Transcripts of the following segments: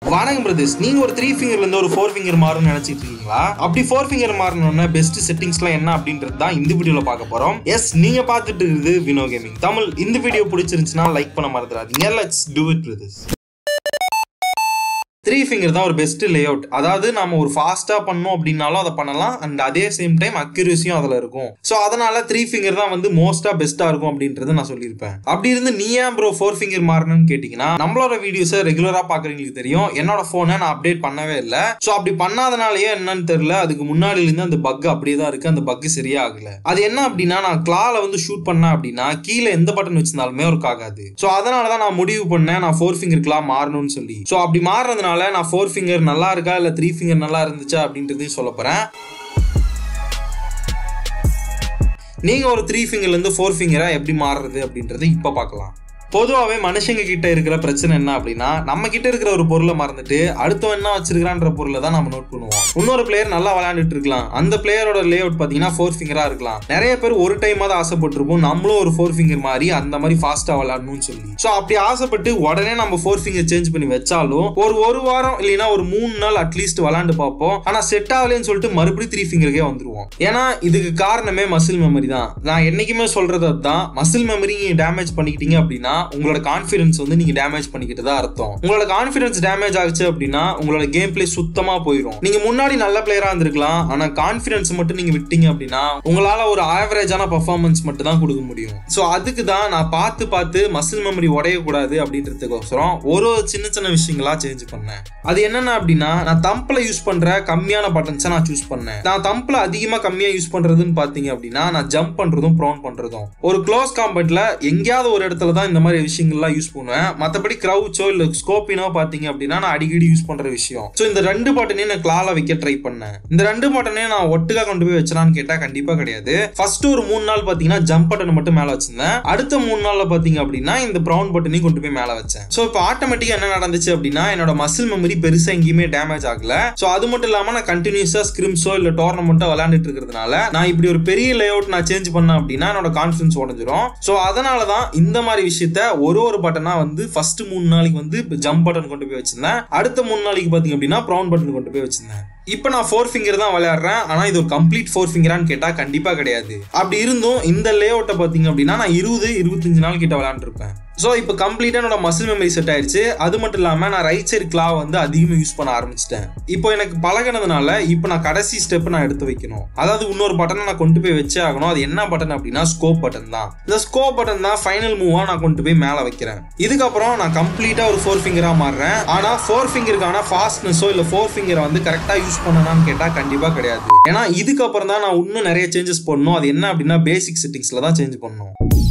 வணக்கம் பிரதர்ஸ், நீங்க ஒரு 3 ஃபிங்கர்ல இருந்து ஒரு 4 ஃபிங்கர் மாறணும்னு நினைச்சிட்டு இருக்கீங்களா? அப்படி 4 ஃபிங்கர் மாறணும்னா பெஸ்ட் செட்டிங்ஸ்லாம் என்ன அப்படின்றது தான் இந்த வீடியோல பார்க்க போறோம். எஸ், நீங்க பார்த்துட்டு இருக்குது வினோ கேமிங் தமிழ். இந்த வீடியோ பிடிச்சிருந்துச்சுன்னா லைக் பண்ண மறந்துடாதீங்க. Let's do it brothers. 3 finger தான் ஒரு பெஸ்ட் லே அவுட். அதாவது நம்ம ஒரு ஃபாஸ்டா பண்ணோம் அப்படின்னாலும் அதை பண்ணலாம், அண்ட் அதே சேம் டைம் அக்யூரேசியும் அதுல இருக்கும். ஸோ அதனால 3 ஃபிங்கர் தான் வந்து மோஸ்டா பெஸ்டா இருக்கும் அப்படின்றது நான் சொல்லியிருப்பேன். அப்படி இருந்து நீ ஏன் ப்ரோ 4 ஃபிங்கர் மாறணும்னு கேட்டீங்கன்னா, நம்மளோட வீடியோஸை ரெகுலரா பாக்குறவங்களுக்கு தெரியும், என்னோட போனை நான் அப்டேட் பண்ணவே இல்லை. ஸோ அப்படி பண்ணாதனாலேயே என்னன்னு தெரியல, அதுக்கு முன்னாடில இருந்து அந்த பக் அப்படியே தான் இருக்கு. அந்த பக் சரியா ஆகல. அது என்ன அப்படின்னா, நான் கிளால வந்து ஷூட் பண்ணேன் அப்படின்னா கீழே எந்த பட்டன் வச்சிருந்தாலுமே ஒர்க் ஆகாது. ஸோ அதனாலதான் நான் முடிவு பண்ணேன் நான் 4 ஃபிங்கர் கிளா மாறணும்னு சொல்லி. ஸோ அப்படி மாறுறதுனால நான் 4 ஃபிங்கர் நல்லா இருக்கா இல்ல 3 ஃபிங்கர் நல்லா இருந்துச்சா அப்படின்றதையும் சொல்ல போறேன். நீங்க ஒரு 3 ஃபிங்கர்ல இருந்து 4 ஃபிங்கரா எப்படி மாறுறது அப்படின்றத இப்ப பார்க்கலாம். பொதுவாகவே மனுஷங்க கிட்ட இருக்கிற பிரச்சனை என்ன அப்படின்னா, நம்ம கிட்ட இருக்கிற ஒரு பொருளை மறந்துட்டு அடுத்தவன் என்ன வச்சிருக்கான்ற பொருளை தான் நம்ம நோட் பண்ணுவோம். இன்னொரு பிளேயர் நல்லா விளையாண்டுட்டு இருக்கலாம், அந்த பிளேயரோட லே அவுட் பாத்தீங்கன்னா 4 ஃபிங்கரா இருக்கலாம். நிறைய பேர் ஒரு டைமா தான் ஆசைப்பட்டிருப்போம் நம்மளும் ஒரு 4 ஃபிங்கர் மாதிரி அந்த மாதிரி ஃபாஸ்டா விளையாடணும்னு சொல்லி. ஸோ அப்படி ஆசைப்பட்டு உடனே நம்ம 4 ஃபிங்கர் சேஞ்ச் பண்ணி வச்சாலும் ஒரு வாரம் இல்லைன்னா ஒரு 3 நாள் அட்லீஸ்ட் விளையாண்டு பார்ப்போம். ஆனா செட் ஆகலன்னு சொல்லிட்டு மறுபடியும் 3 ஃபிங்கருக்கே வந்துருவோம். ஏன்னா இதுக்கு காரணமே மசில் மெமரி தான். நான் என்னைக்குமே சொல்றது தான், மசில் மெமரி டேமேஜ் பண்ணிக்கிட்டீங்க அப்படின்னா உங்களோட கான்ஃபிடன்ஸ் வந்து நீங்க டேமேஜ் பண்ணிக்கிட்டு தான் அர்த்தம். உங்களோட கான்ஃபிடன்ஸ் டேமேஜ் ஆச்சு அப்படின்னா உங்களோட கேம் பிளே சுத்தமா போயிடும். நீங்க முன்னாடி நல்ல பிளேயரா இருந்திருக்கலாம், ஆனா கான்ஃபிடன்ஸ் மட்டும் நீங்க விட்டீங்க அப்படின்னா உங்களால ஒரு ஆவரேஜான பெர்ஃபார்மன்ஸ் மட்டும் தான் கொடுக்க முடியும். சோ அதுக்கு தான் நான் பார்த்து மசில் மெமரி உடையக்கூடாது அப்படின்றதுக்கோசரம் ஒரு சின்ன சின்ன விஷயங்களா சேஞ்ச் பண்ணேன். அது என்னன்னா அப்படின்னா, நான் தம்ப்ல யூஸ் பண்ற கம்மியான பட்டன்ஸை நான் சூஸ் பண்ணேன். நான் தம்ப்ல அதிகமா கம்மியா யூஸ் பண்றதுன்னு பாத்தீங்க அப்படின்னா, நான் ஜம்ப் பண்றதும் ப்ரௌன் பண்றதும். ஒரு க்ளோஸ் காம்பேட்ல எங்கேயாவது ஒரு இடத்துல தான் இந்த மாதிரி விஷயங்கள்லாம் யூஸ் பண்ணுவேன். மற்றபடி கிரவுச்சோ இல்ல ஸ்கோப்பினோ பாத்தீங்க அப்படின்னா நான் அடிக்கடி யூஸ் பண்ற விஷயம். சோ இந்த 2 பட்டனையும் நான் கிளால வைக்க ட்ரை பண்ணேன். இந்த 2 பட்டனையும் நான் ஒட்டுக்கா கொண்டு போய் வச்சலான்னு கேட்டா கண்டிப்பா கிடையாது. ஃபர்ஸ்ட் ஒரு 3 நாள் பாத்தீங்கன்னா ஜம்ப் பட்டன் மட்டும் மேல வச்சிருந்தேன். அடுத்த 3 நாள்ல பாத்தீங்க அப்படின்னா இந்த ப்ரௌன் பட்டனையும் கொண்டு போய் மேல வச்சேன். சோ இப்போ ஆட்டோமேட்டிக்கா என்ன நடந்துச்சு அப்படின்னா, என்னோட மசில் மெமரி பெருசா எங்கேயுமே டேமேஜ் ஆகல. சோ அது மட்டும் இல்லாம நான் கண்டினியூஸா ஸ்கிரிம்ஸோ இல்ல டோர்னமெண்டோ விளையாண்டுட்டு இருக்கிறதுனால நான் இப்படி ஒரு பெரிய லே அவுட் நான் சேஞ்ச் பண்ணேன் அப்படின்னா என்னோட கான்ஃபிடன்ஸ் உடைஞ்சிரும். சோ அதனாலதான் இந்த மாதிரி விஷயத்த ஒரு பட்டனா வந்து ஃபர்ஸ்ட் 3 நாளைக்கு வந்து ஜம்ப் பட்டன் கொண்டு போய் வச்சிருந்தேன். அடுத்த 3 நாளைக்கு பாத்தீங்க அப்படின்னா ப்ரௌன் பட்டன் கொண்டு போய் வச்சிருந்தேன். இப்போ நான் 4 ஃபிங்கர் தான் விளையாடுறேன், ஆனா இது ஒரு கம்ப்ளீட் 4 ஃபிங்கரான்னு கேட்டா கண்டிப்பா கிடையாது. அப்படி இருந்தும் இந்த லே அவுட்டை பாத்தீங்க அப்படின்னா நான் 20-25 நாள் கிட்ட விளையாண்டுருப்பேன். ஸோ இப்போ கம்ப்ளீட்டா என்னோட மசில் மெமரி செட் ஆயிடுச்சு. அது மட்டும் இல்லாம நான் ரைட் சைடு கிளா வந்து அதிகமாக யூஸ் பண்ண ஆரம்பிச்சிட்டேன். இப்போ எனக்கு பழகினதுனால இப்போ நான் கடைசி ஸ்டெப் நான் எடுத்து வைக்கணும். அதாவது இன்னொரு பட்டனை நான் கொண்டு போய் வச்சே ஆகணும். அது என்ன பட்டன் அப்படின்னா ஸ்கோப் பட்டன் தான். இந்த ஸ்கோப் பட்டன் தான் ஃபைனல் மூவா நான் கொண்டு போய் மேல வைக்கிறேன். இதுக்கப்புறம் நான் கம்ப்ளீட்டா ஒரு 4 ஃபிங்கரா மாறுறேன். ஆனா 4 ஃபிங்கருக்கான ஃபாஸ்ட்னஸோ இல்ல 4 ஃபிங்கரை வந்து கரெக்டா யூஸ் பண்ணனான்னு கேட்டா கண்டிப்பா கிடையாது. ஏன்னா இதுக்கப்புறம் தான் நான் இன்னும் நிறைய சேஞ்சஸ் பண்ணணும். அது என்ன அப்படின்னா பேசிக் செட்டிங்ஸ்ல தான் சேஞ்ச் பண்ணணும்.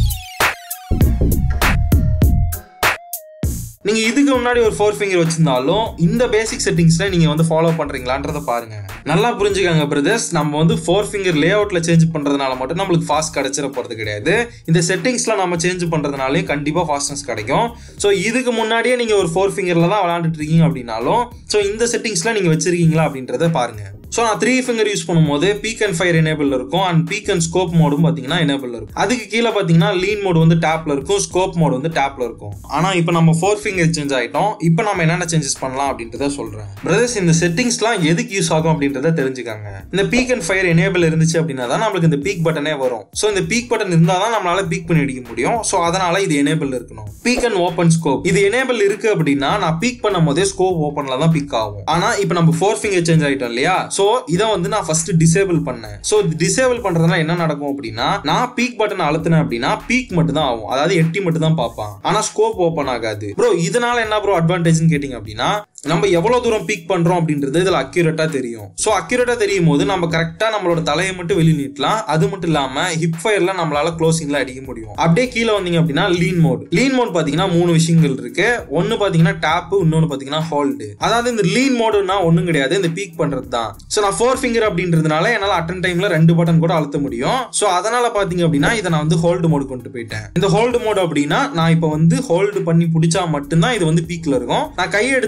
நீங்க இதுக்கு முன்னாடி ஒரு 4 ஃபிங்கர் வச்சிருந்தாலும் இந்த பேசிக் செட்டிங்ஸ்ல நீங்க வந்து ஃபாலோ பண்றீங்களான்றத பாருங்க. நல்லா புரிஞ்சுக்காங்க பிரதர்ஸ், நம்ம வந்து 4 ஃபிங்கர் லே அவுட்ல சேஞ்ச் பண்றதுனால மட்டும் நம்மளுக்கு ஃபாஸ்ட் கிடைச்சிட போறது கிடையாது. இந்த செட்டிங்ஸ்ல நம்ம சேஞ்ச் பண்றதுனாலே கண்டிப்பா ஃபாஸ்ட்னஸ் கிடைக்கும். ஸோ இதுக்கு முன்னாடியே நீங்க ஒரு 4 ஃபிங்கர்ல தான் விளையாண்டுட்டு இருக்கீங்க அப்படின்னாலும் ஸோ இந்த செட்டிங்ஸ்ல நீங்க வச்சிருக்கீங்களா அப்படின்றத பாருங்க. ஸோ நான் 3 ஃபிங்கர் யூஸ் பண்ணும்போது பீக் அண்ட் ஃபயர் எனேபிள் இருக்கும், அண்ட் பீக் அண்ட் ஸ்கோப் மோடும் பார்த்தீங்கன்னா எனேபிள் இருக்கும். அதுக்கு கீழே பார்த்தீங்கன்னா லீன் மோடு வந்து டேப்ல இருக்கும், ஸ்கோப் மோடு வந்து டேப்ல இருக்கும். ஆனால் இப்போ நம்ம 4 ஃபிங்கர் சேஞ்ச் ஆகிட்டோம். இப்போ நம்ம என்னென்ன சேஞ்சஸ் பண்ணலாம் அப்படின்றத சொல்றேன். பிரதர்ஸ், இந்த செட்டிங்ஸ்லாம் எதுக்கு யூஸ் ஆகும் அப்படின்றத தெரிஞ்சுக்காங்க. இந்த பீக் அண்ட் ஃபயர் எனேபிள் இருந்துச்சு அப்படின்னா தான் நம்மளுக்கு இந்த பீக் பட்டனே வரும். ஸோ இந்த பீக் பட்டன் இருந்தால் தான் நம்மளால பீக் பண்ணி அடிக்க முடியும். ஸோ அதனால இது எனேபிள் இருக்கணும். பீக் அண்ட் ஓப்பன் ஸ்கோப் இது எனேபிள் இருக்கு அப்படின்னா நான் பீக் பண்ணும் போதே ஸ்கோப் ஓப்பன்ல தான் பீக் ஆகும். ஆனா இப்போ நம்ம 4 ஃபிங்கர் சேஞ்ச் ஆகிட்டோம் இல்லையா? ஸோ இதை வந்து நான் ஃபர்ஸ்ட் டிசேபிள் பண்ணேன். சோ டிசேபிள் பண்றதுனால என்ன நடக்கும் அப்படின்னா, நான் பீக் பட்டன் அழுத்தினேன் அப்படின்னா பீக் மட்டும் தான் ஆகும், அதாவது எட்டி மட்டும் தான் பார்ப்பான், ஆனா ஸ்கோப் ஓபன் ஆகாது. ப்ரோ இதனால என்ன ப்ரோ அட்வான்டேஜ்னு கேட்டீங்க அப்படின்னா, நம்ம எவ்வளவு தூரம் பீக் பண்றோம் அப்படின்றது இதுல அக்யூரேட்டா தெரியும். சோ அக்யூரேட்டா தெரியும் போது நம்ம கரெக்டா நம்மளோட தலையை மட்டும் வெளியே நீட்டலாம். அது மட்டும் இல்லாம ஹிப் ஃபயர்ல நம்மளால க்ளோசிங்ல அடிக்க முடியும். அப்படியே கீழே வந்தீங்க அப்படின்னா லீன் மோட் பாத்தீங்கன்னா 3 விஷயங்கள் இருக்கு. ஒன்னு பாத்தீங்கன்னா டாப், இன்னொன்னு பாத்தீங்கன்னா ஹோல்டு. அதாவது இந்த லீன் மோடுனா ஒண்ணும் கிடையாது, இந்த பீக் பண்றது தான். சோ நான் 4 ஃபிங்கர் அப்படின்றதுனால என்னால அட்டன் டைம்ல 2 பட்டன் கூட அழுத்த முடியும். சோ அதனால பாத்தீங்க அப்படின்னா இதை நான் வந்து ஹோல்டு மோடு கொண்டு போயிட்டேன். இந்த ஹோல்டு மோடு அப்படின்னா நான் இப்ப வந்து ஹோல்டு பண்ணி பிடிச்சா மட்டும்தான் இது வந்து பீக்ல இருக்கும். நான் கை எடுத்த உடனே இது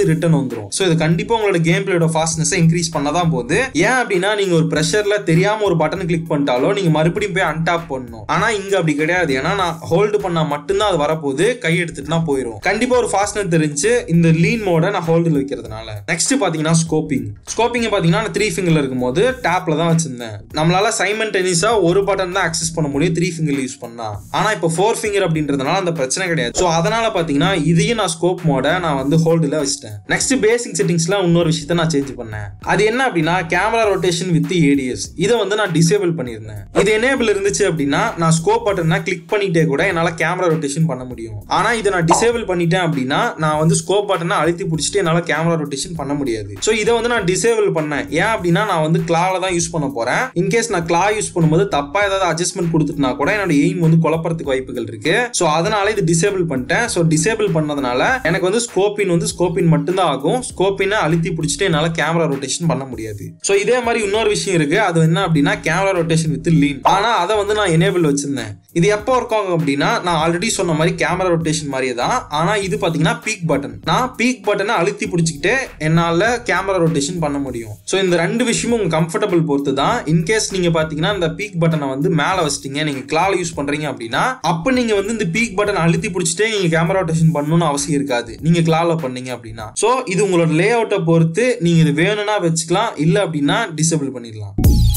ரிட்டர்ன் வந்துடும். ஸோ இது கண்டிப்பா உங்களோட கேம் பிளேயோட ஃபாஸ்ட்னஸ் இன்க்ரீஸ் பண்ணதான் போகுது. ஏன் அப்படின்னா நீங்க ஒரு ப்ரெஷர்ல தெரியாம ஒரு பட்டன் கிளிக் பண்ணிட்டாலும் நீங்க மறுபடியும் போய் அன்டாப் பண்ணணும். ஆனா இங்க அப்படி கிடையாது. ஏன்னா நான் ஹோல்டு பண்ணா மட்டும்தான் அது வரப்போகுது, கை எடுத்துட்டுனா போயிடும். கண்டிப்பா ஒரு ஃபாஸ்ட்னஸ் தெரிஞ்சு இந்த லீன் மோட நான் ஹோல்டில் வைக்கிறதுனால. நெக்ஸ்ட் பாத்தீங்கன்னா ஸ்கோப்பிங் பாத்தீங்கன்னா நான் 3 ஃபிங்கர்ல இருக்கும்போது டேப்ல தான் வச்சிருந்தேன். நம்மளால சைமல்டேனியஸா ஒரு பட்டன் தான் அக்சஸ் பண்ண முடியும் 3 ஃபிங்கர் யூஸ் பண்ணா. ஆனா இப்போ 4 ஃபிங்கர் அப்படின்றதுனால அந்த பிரச்சனை கிடையாது. ஸோ அதனால பாத்தீங்கன்னா இதையும் நான் ஸ்கோப் மோட நான் வந்து ஹோல்டில் வச்சிட்டேன். நெக்ஸ்ட் பேசிக் செட்டிங்ஸ்ல இன்னொரு விஷயத்தை நான் சேஞ்ச் பண்ணேன். அது என்ன அப்படின்னா கேமரா ரொட்டேஷன் வித் ADS. இதை வந்து நான் டிசேபிள் பண்ணிருந்தேன். இது எனேபிள் இருந்துச்சு அப்படின்னா நான் ஸ்கோப் பட்டனை கிளிக் பண்ணிட்டே கூட என்னால கேமரா ரொட்டேஷன் பண்ண முடியும். ஆனா இதை நான் டிசேபிள் பண்ணிட்டேன் அப்படின்னா நான் வந்து ஸ்கோப் பட்டனை அழுத்தி பிடிச்சிட்டு என்னால கேமரா ரொட்டேஷன் பண்ண முடியாது. ஸோ இதை வந்து நான் டிசேபிள் பண்ணேன். ஏன் அப்படின்னா நான் வந்து கிளால தான் யூஸ் பண்ண போறேன். இன்கேஸ் நான் கிளா யூஸ் பண்ணும்போது தப்பா ஏதாவது அட்ஜஸ்ட்மெண்ட் கொடுத்துட்டுனா கூட என்னோட எய்ம் வந்து குழப்பறதுக்கு வாய்ப்புகள் இருக்கு. ஸோ அதனால இது டிசேபிள் பண்ணிட்டேன். ஸோ டிசேபிள் பண்ணதுனால எனக்கு வந்து ஸ்கோப்பின் மட்டும்தான் ஆகும். ஸ்கோப்பினை அழுத்தி பிடிச்சிட்டு என்னால கேமரா ரொட்டேஷன் பண்ண முடியாது. ஸோ இதே மாதிரி இன்னொரு விஷயம் இருக்கு. அது என்ன அப்படின்னா கேமரா ரொட்டேஷன் வித் லீன். ஆனா அதை வந்து நான் எனேபிள் வச்சிருந்தேன். இது எப்போ ஒர்க் ஆகும் அப்படின்னா நான் ஆல்ரெடி சொன்ன மாதிரி கேமரா ரொட்டேஷன் மாதிரியே தான். ஆனா இது பாத்தீங்கன்னா பீக் பட்டன். நான் பீக் பட்டனை அழுத்தி பிடிச்சிக்கிட்டே என்னால கேமரா ரொட்டேஷன் பண்ண முடியும். ஸோ இந்த 2 விஷயமும் உங்க கம்ஃபர்டபிள் பொறுத்து தான். இன்கேஸ் நீங்க பாத்தீங்கன்னா இந்த பீக் பட்டனை வந்து மேல வச்சிட்டீங்க, நீங்க கிளால யூஸ் பண்றீங்க அப்படின்னா அப்ப நீங்க வந்து இந்த பீக் பட்டன் அழுத்தி பிடிச்சிட்டே நீங்க கேமரா ரொட்டேஷன் பண்ணணும்னு அவசியம் இருக்காது, நீங்க கிளால பண்ணீங்க அப்படின்னா. ஸோ இது உங்களோட லே அவுட்டை பொறுத்து நீங்க இது வேணும்னா வச்சுக்கலாம், இல்ல அப்படின்னா டிசேபிள் பண்ணிடலாம்.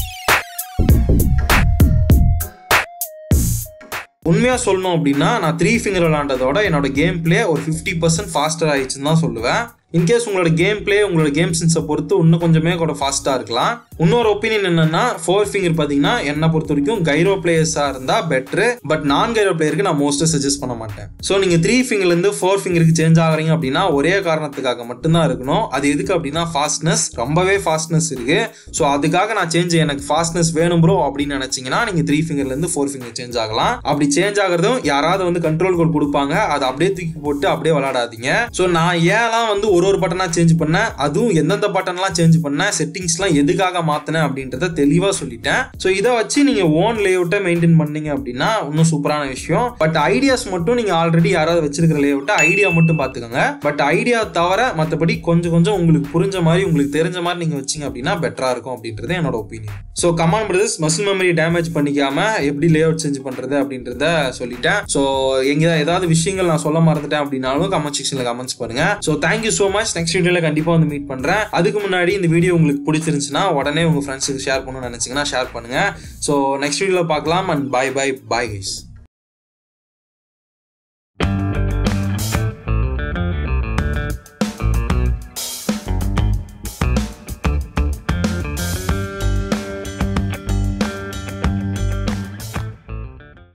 உண்மையா சொல்லணும் அப்படின்னா நான் 3 ஃபிங்கர் விளையாண்டதோட என்னோட கேம் பிளே ஒரு 50% ஃபாஸ்டர் ஆயிடுச்சுன்னு தான் சொல்லுவேன். இன்கேஸ் உங்களோட கேம் பிளே உங்களோட கேம் சென்ஸை பொறுத்து இன்னும் கொஞ்சமே கூட ஃபாஸ்ட்டாக இருக்கலாம். இன்னொரு ஒப்பீனியன் என்னன்னா 4 ஃபிங்கர் பார்த்தீங்கன்னா என்னை பொறுத்த வரைக்கும் கைரோ பிளேயர்ஸாக இருந்தால் பெட்ரு. பட் நான் கைரோ பிளேயருக்கு நான் மோஸ்ட்டாக சஜஸ்ட் பண்ண மாட்டேன். ஸோ நீங்கள் 3 ஃபிங்கர்லேருந்து 4 ஃபிங்கருக்கு சேஞ்ச் ஆகிறீங்க அப்படின்னா ஒரே காரணத்துக்காக மட்டும்தான் இருக்கணும். அது எதுக்கு அப்படின்னா ஃபாஸ்ட்னஸ், ரொம்பவே ஃபாஸ்ட்னஸ் இருக்கு. ஸோ அதுக்காக நான் சேஞ்ச் எனக்கு ஃபாஸ்ட்னஸ் வேணும் ப்ரோ அப்படின்னு நினைச்சீங்கன்னா நீங்கள் 3 ஃபிங்கர்லேருந்து 4 ஃபிங்கர் சேஞ்ச் ஆகலாம். அப்படி சேஞ்ச் ஆகிறதும் யாராவது வந்து கண்ட்ரோல் கோட் கொடுப்பாங்க, அதை அப்படியே தூக்கி போட்டு அப்படியே விளையாடாதீங்க. ஸோ நான் ஏன்லாம் வந்து ஒரு பட்டனா சேஞ்ச் பண்ணேன், அதுவும் எந்தெந்த பட்டன்லாம் சேஞ்ச் பண்ணேன், செட்டிங்ஸ்லாம் எதுக்காக மாத்தினேன் அப்படின்றத தெளிவா சொல்லிட்டேன். ஸோ இதை வச்சு நீங்க ஓன் லேஅவுட்டை மெயின்டைன் பண்ணீங்க அப்படின்னா இன்னும் சூப்பரான விஷயம். பட் ஐடியாஸ் மட்டும் நீங்க ஆல்ரெடி யாராவது வச்சிருக்கிற லேஅவுட்டை ஐடியா மட்டும் பார்த்துக்கோங்க. பட் ஐடியா தவிர மற்றபடி கொஞ்சம் கொஞ்சம் உங்களுக்கு புரிஞ்ச மாதிரி உங்களுக்கு தெரிஞ்ச மாதிரி நீங்க வச்சீங்க அப்படின்னா பெட்டரா இருக்கும் அப்படின்றது என்னோட opinion. So come on brothers, muscle memory damage பண்ணிக்காம எப்படி லேஅவுட் சேஞ்ச் பண்றது அப்படின்றத சொல்லிட்டேன். ஸோ எங்க ஏதாவது விஷயங்கள் நான் சொல்ல மறந்துட்டேன் அப்படின்னாலும் கமெண்ட் செக்ஷன்ல கமெண்ட்ஸ் பண்ணுங்க. So thank you so much. Next வீடியோல கண்டிப்பா வந்து மீட் பண்றேன். அதுக்கு முன்னாடி இந்த வீடியோ உங்களுக்கு பிடிச்சிருந்துச்சுன்னா உடனே உங்க ஃப்ரெண்ட்ஸுக்கு ஷேர் பண்ணணும்னு நினைச்சீங்கன்னா ஷேர் பண்ணுங்க. ஸோ நெக்ஸ்ட் வீடியோல பார்க்கலாம். And bye guys.